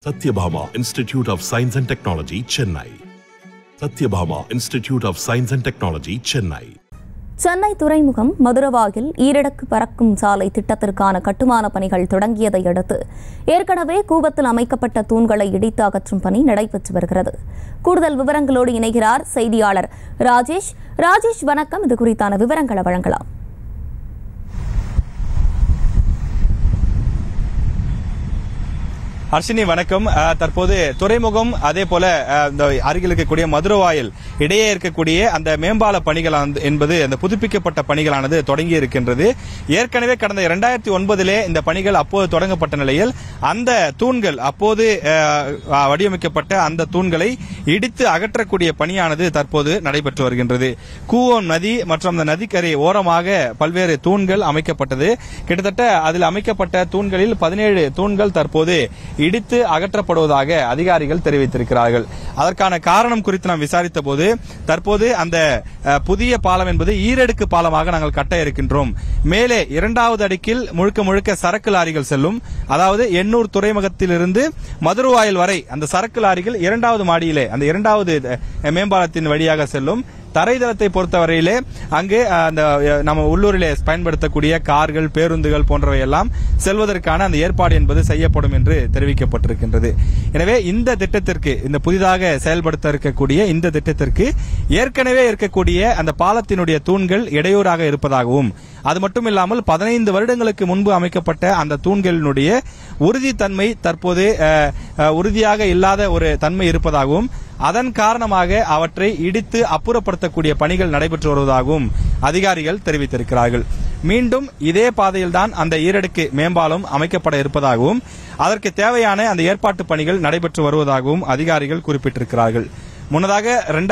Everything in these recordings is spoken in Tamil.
Satyabhama Institute of Science and Technology, Chennai. Satyabhama Institute of Science and Technology, Chennai. Chennai துறைமுகம் மதுரவாயில் ஈரடுக்கு பறக்கும் சாலை திட்டத்திற்கான கட்டுமான பணிகள் தொடங்கியதை அடுத்து ஏற்கனவே கூவத்தில் அமைக்கப்பட்ட தூண்களை இடித்து அகற்றும் பணி நடைபெற்று வருகிறது. கூடுதல் விவரங்களோடு இணைகிறார் செய்தியாளர் ராஜேஷ். வணக்கம். இது குறித்தான விவரங்களை வழங்கலாம். ஹர்ஷினி வணக்கம். தற்போது துறைமுகம் அதே போல அருகில் இருக்கக்கூடிய மதுரவாயில் இடையே இருக்கக்கூடிய அந்த மேம்பால பணிகள் என்பது அந்த புதுப்பிக்கப்பட்ட பணிகளானது தொடங்கி இருக்கின்றது. ஏற்கனவே கடந்த 2009 இந்த பணிகள் அப்போது தொடங்கப்பட்ட நிலையில் அந்த தூண்கள் அப்போது வடிவமைக்கப்பட்ட அந்த தூண்களை இடித்து அகற்றக்கூடிய பணியானது தற்போது நடைபெற்று வருகின்றது. கூவம் நதி மற்றும் அந்த நதிக்கரை ஓரமாக பல்வேறு தூண்கள் அமைக்கப்பட்டது. கிட்டத்தட்ட அதில் அமைக்கப்பட்ட தூண்களில் 17 தூண்கள் தற்போது இடித்து அகற்றப்படுவதாக அதிகாரிகள் தெரிவித்திருக்கிறார்கள். அதற்கான காரணம் குறித்து நாம் விசாரித்த போது தற்போது அந்த புதிய பாலம் என்பது ஈரடுக்கு பாலமாக நாங்கள் கட்ட இருக்கின்றோம். மேலே 2வது அடுக்கில் முழுக்க சரக்கு லாரிகள் செல்லும். அதாவது எண்ணூர் துறைமுகத்திலிருந்து மதுரவாயில் வரை அந்த சரக்கு லாரிகள் 2வது மாடியிலே அந்த 2வது மேம்பாலத்தின் வழியாக செல்லும். தரைதளத்தை பொறுத்தவரையிலே அங்கு அந்த நம்ம உள்ளூரிலே பயன்படுத்தக்கூடிய கார்கள், பேருந்துகள் போன்றவை எல்லாம் செல்வதற்கான அந்த ஏற்பாடு என்பது செய்யப்படும் என்று தெரிவிக்கப்பட்டிருக்கின்றது. எனவே இந்த திட்டத்திற்கு, இந்த புதிதாக செயல்படுத்த இருக்கக்கூடிய இந்த திட்டத்திற்கு ஏற்கனவே இருக்கக்கூடிய அந்த பாலத்தினுடைய தூண்கள் இடையூறாக இருப்பதாகவும், அது மட்டும் இல்லாமல் 15 வருடங்களுக்கு முன்பு அமைக்கப்பட்ட அந்த தூண்களினுடைய உறுதித்தன்மை தற்போது உறுதியாக இல்லாத ஒரு தன்மை இருப்பதாகவும், அதன் காரணமாக அவற்றை இடித்து அப்புறப்படுத்தக்கூடிய பணிகள் நடைபெற்று வருவதாகவும் அதிகாரிகள் தெரிவித்திருக்கிறார்கள். மீண்டும் இதே பாதையில்தான் அந்த ஈரடுக்கு மேம்பாலம் அமைக்கப்பட இருப்பதாகவும், அதற்கு தேவையான அந்த ஏற்பாட்டு பணிகள் நடைபெற்று வருவதாகவும் அதிகாரிகள் குறிப்பிட்டிருக்கிறார்கள். முன்னதாக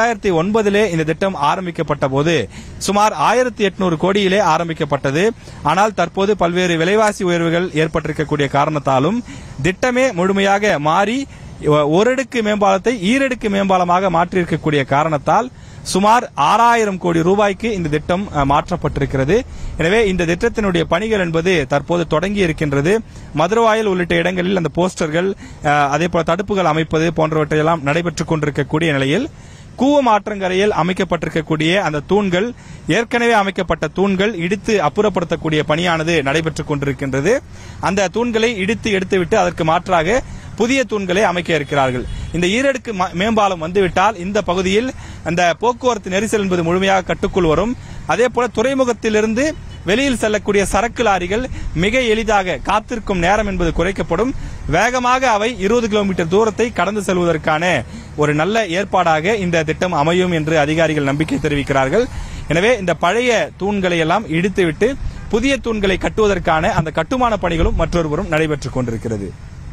2009 இந்த திட்டம் ஆரம்பிக்கப்பட்ட போது சுமார் 1800 கோடியிலே ஆரம்பிக்கப்பட்டது. ஆனால் தற்போது பல்வேறு விலைவாசி உயர்வுகள் ஏற்பட்டிருக்கக்கூடிய காரணத்தாலும் திட்டமே முழுமையாக மாறி ஒரடுக்கு மேம்பாலத்தை ஈரடுக்கு மேம்பாலமாக மாற்றியிருக்கக்கூடிய காரணத்தால் சுமார் 6000 கோடி ரூபாய்க்கு இந்த திட்டம் மாற்றப்பட்டிருக்கிறது. எனவே இந்த திட்டத்தினுடைய பணிகள் என்பது தற்போது தொடங்கி இருக்கின்றது. மதுரவாயில் உள்ளிட்ட இடங்களில் அந்த போஸ்டர்கள், அதே போல தடுப்புகள் அமைப்பது போன்றவற்றையெல்லாம் நடைபெற்றுக் கொண்டிருக்கக்கூடிய நிலையில் கூவம் ஆற்றங்கரையில் அமைக்கப்பட்டிருக்கக்கூடிய அந்த தூண்கள், ஏற்கனவே அமைக்கப்பட்ட தூண்கள் இடித்து அப்புறப்படுத்தக்கூடிய பணியானது நடைபெற்றுக் கொண்டிருக்கின்றது. அந்த தூண்களை இடித்து எடுத்துவிட்டு அதற்கு மாற்றாக புதிய தூண்களை அமைக்க இருக்கிறார்கள். இந்த ஈரடுக்கு மேம்பாலம் வந்துவிட்டால் இந்த பகுதியில் அந்த போக்குவரத்து நெரிசல் என்பது முழுமையாக கட்டுக்குள் வரும். அதே போல துறைமுகத்திலிருந்து வெளியில் செல்லக்கூடிய சரக்கு லாரிகள் மிக எளிதாக காத்திருக்கும் நேரம் என்பது குறைக்கப்படும். வேகமாக அவை 20 கிலோமீட்டர் தூரத்தை கடந்து செல்வதற்கான ஒரு நல்ல ஏற்பாடாக இந்த திட்டம் அமையும் என்று அதிகாரிகள் நம்பிக்கை தெரிவிக்கிறார்கள். எனவே இந்த பழைய தூண்களை எல்லாம் இடித்துவிட்டு புதிய தூண்களை கட்டுவதற்கான அந்த கட்டுமான பணிகளும் மற்றொருவரும் நடைபெற்றுக் கொண்டிருக்கிறது.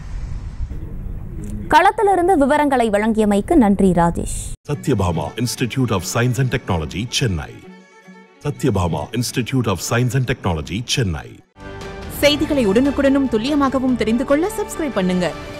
களத்திலிருந்து விவரங்களை வழங்கியமைக்கு நன்றி Rajesh. Satyabhama Institute of Science and Technology, Chennai. Satyabhama Institute of Science and Technology, Chennai. செய்திகளை உடனுக்குடனும் துல்லியமாகவும் தெரிந்து கொள்ள சப்ஸ்கிரைப் பண்ணுங்க.